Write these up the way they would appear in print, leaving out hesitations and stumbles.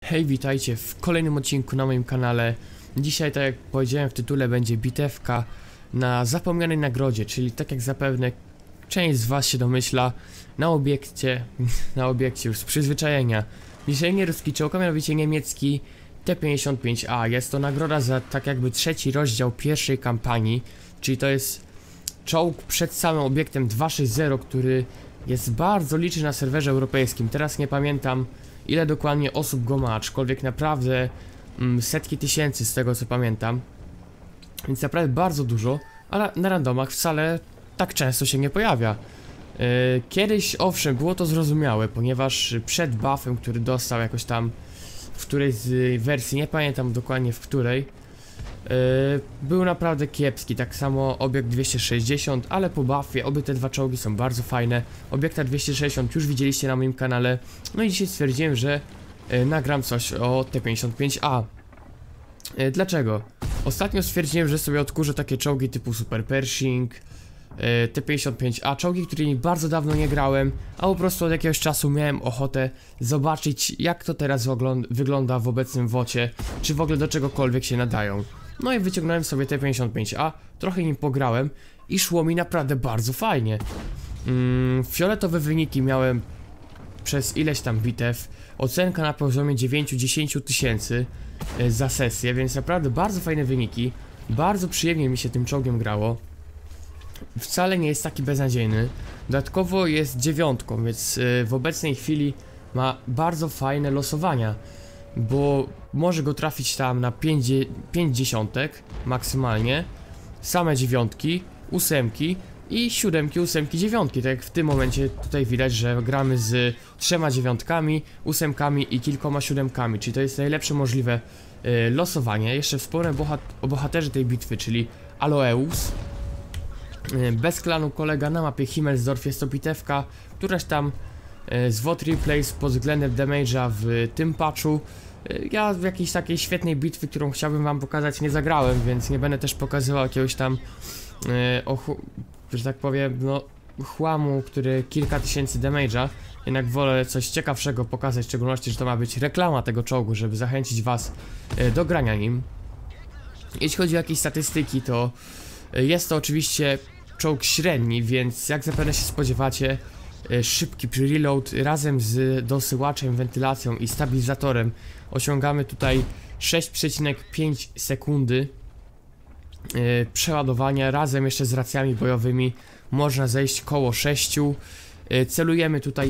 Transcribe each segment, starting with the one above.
Hej, witajcie w kolejnym odcinku na moim kanale. Dzisiaj, tak jak powiedziałem w tytule, będzie bitewka na zapomnianej nagrodzie, czyli tak jak zapewne część z was się domyśla, na obiekcie już z przyzwyczajenia. Dzisiaj nie ruski czołg, a mianowicie niemiecki T-55A. Jest to nagroda za tak jakby trzeci rozdział pierwszej kampanii, czyli to jest czołg przed samym obiektem 260, który jest bardzo liczny na serwerze europejskim. Teraz nie pamiętam, ile dokładnie osób go ma, aczkolwiek naprawdę setki tysięcy z tego co pamiętam. Więc naprawdę bardzo dużo, ale na randomach wcale tak często się nie pojawia. Kiedyś owszem było to zrozumiałe, ponieważ przed buffem, który dostał jakoś tam w którejś z wersji, nie pamiętam dokładnie w której, był naprawdę kiepski. Tak samo obiekt 260, ale po buffie obie te dwa czołgi są bardzo fajne. Obiekta 260 już widzieliście na moim kanale. No i dzisiaj stwierdziłem, że nagram coś o T-55A. Dlaczego? Ostatnio stwierdziłem, że sobie odkurzę takie czołgi typu Super Pershing, T-55A, czołgi, którymi bardzo dawno nie grałem, a po prostu od jakiegoś czasu miałem ochotę zobaczyć, jak to teraz wygląda w obecnym WOcie, czy w ogóle do czegokolwiek się nadają. No i wyciągnąłem sobie T-55A, trochę nim pograłem i szło mi naprawdę bardzo fajnie. Fioletowe wyniki miałem przez ileś tam bitew, ocenka na poziomie 9-10 tysięcy za sesję, więc naprawdę bardzo fajne wyniki, bardzo przyjemnie mi się tym czołgiem grało. Wcale nie jest taki beznadziejny. Dodatkowo jest dziewiątką, więc w obecnej chwili ma bardzo fajne losowania, bo może go trafić tam na 5 dziesiątek maksymalnie, same dziewiątki, ósemki i siódemki, ósemki, dziewiątki. Tak jak w tym momencie tutaj widać, że gramy z 3 dziewiątkami, ósemkami i kilkoma siódemkami, czyli to jest najlepsze możliwe losowanie. Jeszcze wspomnę o bohaterze tej bitwy, czyli Aloeus. Bez klanu kolega na mapie Himmelsdorf. Jest to bitewka, któraś tam z WOT Replays pod względem damage'a w tym patchu. Ja w jakiejś takiej świetnej bitwy, którą chciałbym wam pokazać, nie zagrałem, więc nie będę też pokazywał jakiegoś tam że tak powiem, no chłamu, który kilka tysięcy damage'a. Jednak wolę coś ciekawszego pokazać, w szczególności, że to ma być reklama tego czołgu, żeby zachęcić was do grania nim. Jeśli chodzi o jakieś statystyki, to jest to oczywiście czołg średni, więc jak zapewne się spodziewacie, szybki preload razem z dosyłaczem, wentylacją i stabilizatorem osiągamy tutaj 6,5 sekundy przeładowania. Razem jeszcze z racjami bojowymi można zejść koło 6. Celujemy tutaj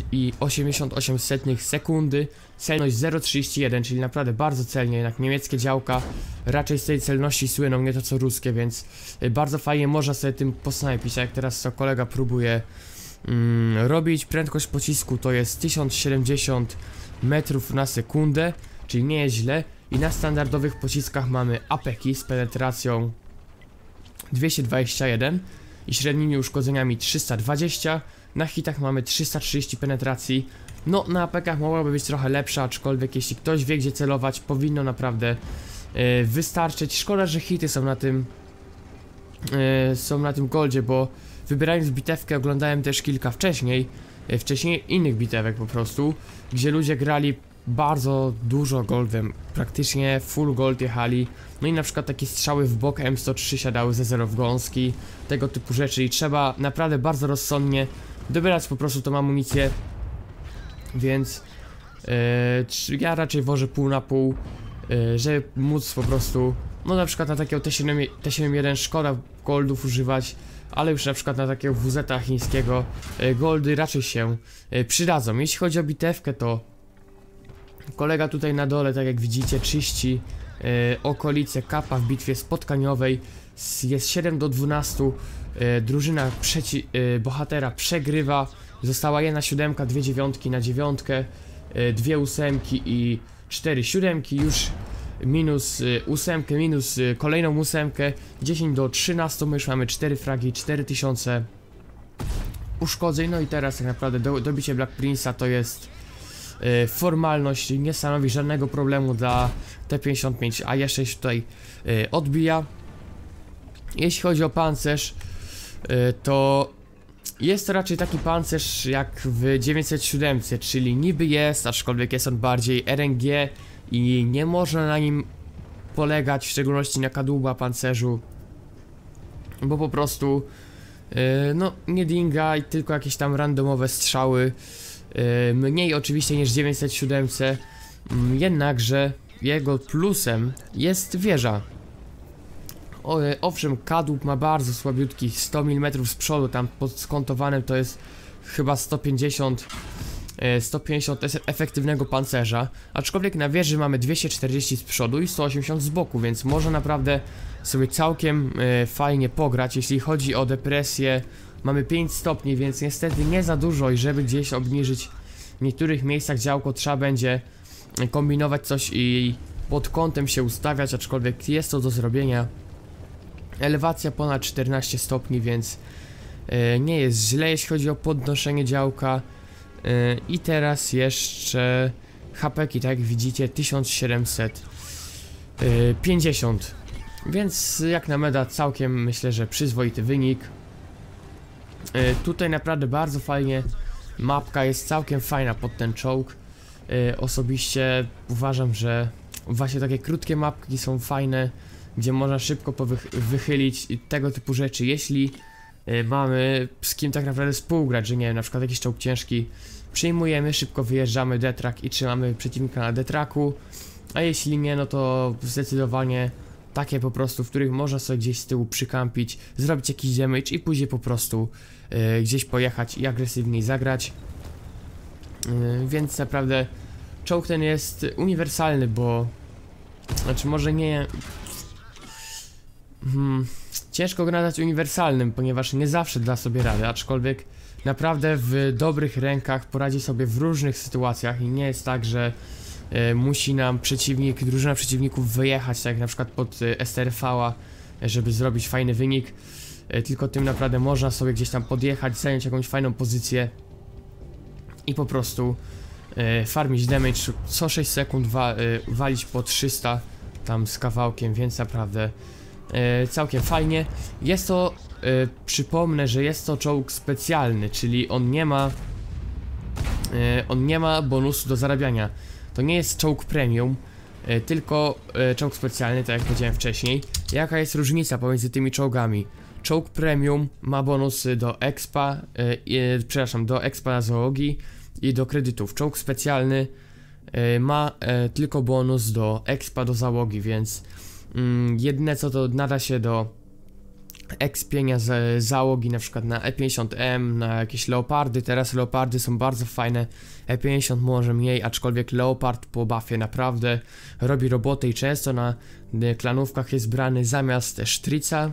1,88 sekundy, celność 0,31, czyli naprawdę bardzo celnie. Jednak niemieckie działka raczej z tej celności słyną, nie to co ruskie, więc bardzo fajnie można sobie tym posnajpić, a jak teraz to kolega próbuje robić. Prędkość pocisku to jest 1070 metrów na sekundę, czyli nie jest źle. I na standardowych pociskach mamy apeki z penetracją 221 i średnimi uszkodzeniami 320. Na hitach mamy 330 penetracji. No na apekach mogłaby być trochę lepsza, aczkolwiek jeśli ktoś wie gdzie celować, powinno naprawdę wystarczyć. Szkoda, że hity są na tym goldzie, bo wybierając bitewkę oglądałem też kilka wcześniej innych bitewek po prostu, gdzie ludzie grali bardzo dużo goldem, praktycznie full gold jechali. No i na przykład takie strzały w bok M103 siadały ze 0 w gąski, tego typu rzeczy i trzeba naprawdę bardzo rozsądnie dobierać po prostu tą amunicję, więc ja raczej wożę pół na pół, żeby móc po prostu, no na przykład na takiego T71 szkoda goldów używać, ale już na przykład na takiego WZ-a chińskiego goldy raczej się przydadzą. Jeśli chodzi o bitewkę, to kolega tutaj na dole, tak jak widzicie, czyści okolice kapa w bitwie spotkaniowej. Jest 7-12, drużyna bohatera przegrywa. Została jedna siódemka, 2 dziewiątki na dziewiątkę, 2 ósemki i 4 siódemki. Już minus ósemkę, minus kolejną ósemkę, 10-13, my już mamy 4 fragi, 4000 uszkodzeń. No i teraz tak naprawdę dobicie Black Prince'a to jest formalność, nie stanowi żadnego problemu dla T-55, a jeszcze się tutaj odbija. Jeśli chodzi o pancerz, to Jest to raczej taki pancerz jak w 907, czyli niby jest, aczkolwiek jest on bardziej RNG i nie można na nim polegać, w szczególności na kadłuba pancerzu, bo po prostu no nie dinga i tylko jakieś tam randomowe strzały, mniej oczywiście niż 907, jednakże jego plusem jest wieża. Owszem, kadłub ma bardzo słabiutki, 100 mm z przodu, tam pod skontowanym to jest chyba 150 efektywnego pancerza, aczkolwiek na wieży mamy 240 z przodu i 180 z boku, więc można naprawdę sobie całkiem fajnie pograć. Jeśli chodzi o depresję, mamy 5 stopni, więc niestety nie za dużo i żeby gdzieś obniżyć w niektórych miejscach działko, trzeba będzie kombinować coś i pod kątem się ustawiać, aczkolwiek jest to do zrobienia. Elewacja ponad 14 stopni, więc nie jest źle, jeśli chodzi o podnoszenie działka. I teraz jeszcze HP-ki, tak jak widzicie, 1750, więc jak na meda całkiem myślę, że przyzwoity wynik. Tutaj naprawdę bardzo fajnie, mapka jest całkiem fajna pod ten czołg. Osobiście uważam, że właśnie takie krótkie mapki są fajne, gdzie można szybko wychylić i tego typu rzeczy, jeśli mamy z kim tak naprawdę współgrać, że nie wiem, na przykład jakiś czołg ciężki, przyjmujemy, szybko wyjeżdżamy detrak i trzymamy przeciwnika na detraku, a jeśli nie, no to zdecydowanie takie po prostu, w których można sobie gdzieś z tyłu przykampić, zrobić jakiś damage i później po prostu gdzieś pojechać i agresywniej zagrać. Więc naprawdę czołg ten jest uniwersalny, bo znaczy może nie... ciężko go nazwać uniwersalnym, ponieważ nie zawsze da sobie radę, aczkolwiek naprawdę w dobrych rękach poradzi sobie w różnych sytuacjach i nie jest tak, że musi nam drużyna przeciwników wyjechać, tak jak na przykład pod STRV-a, żeby zrobić fajny wynik, tylko tym naprawdę można sobie gdzieś tam podjechać, zająć jakąś fajną pozycję i po prostu farmić damage co 6 sekund, walić po 300 tam z kawałkiem, więc naprawdę całkiem fajnie. Jest to, przypomnę, że jest to czołg specjalny, czyli on nie ma bonusu do zarabiania. To nie jest czołg premium, tylko czołg specjalny, tak jak powiedziałem wcześniej. Jaka jest różnica pomiędzy tymi czołgami? Czołg premium ma bonusy do expa, do expa na załogii i do kredytów. Czołg specjalny ma tylko bonus do expa do załogi, więc jedyne co to nada się do expienia z załogi, na przykład na E50M, na jakieś Leopardy. Teraz Leopardy są bardzo fajne, E50 może mniej, aczkolwiek Leopard po buffie naprawdę robi robotę i często na klanówkach jest brany zamiast Sztrica.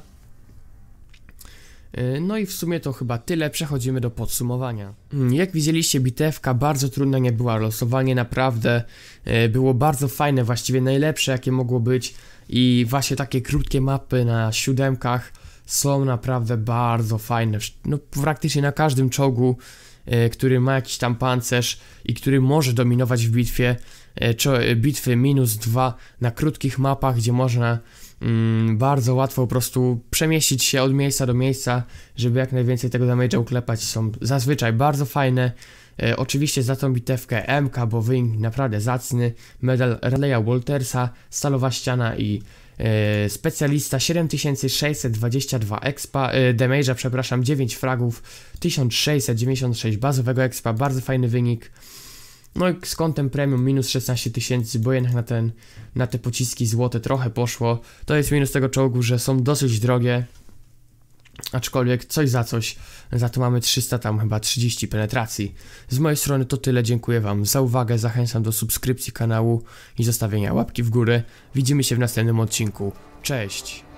No i w sumie to chyba tyle, przechodzimy do podsumowania. Jak widzieliście, bitewka bardzo trudna nie była, losowanie naprawdę było bardzo fajne, właściwie najlepsze jakie mogło być i właśnie takie krótkie mapy na 7 są naprawdę bardzo fajne, no praktycznie na każdym czołgu, który ma jakiś tam pancerz i który może dominować w bitwie, bitwy -2 na krótkich mapach, gdzie można bardzo łatwo po prostu przemieścić się od miejsca do miejsca, żeby jak najwięcej tego damage'a uklepać, są zazwyczaj bardzo fajne. Oczywiście za tą bitewkę MK, bo wynik naprawdę zacny, medal Raleigha Waltersa, stalowa ściana i specjalista 7622 expa, damage'a, przepraszam, 9 fragów, 1696 bazowego expa, bardzo fajny wynik. No i z kątem premium minus 16 000, bo jednak na te pociski złote trochę poszło. To jest minus tego czołgu, że są dosyć drogie, aczkolwiek coś za coś, za to mamy 300 tam chyba 30 penetracji. Z mojej strony to tyle, dziękuję wam za uwagę, zachęcam do subskrypcji kanału i zostawienia łapki w górę. Widzimy się w następnym odcinku, cześć!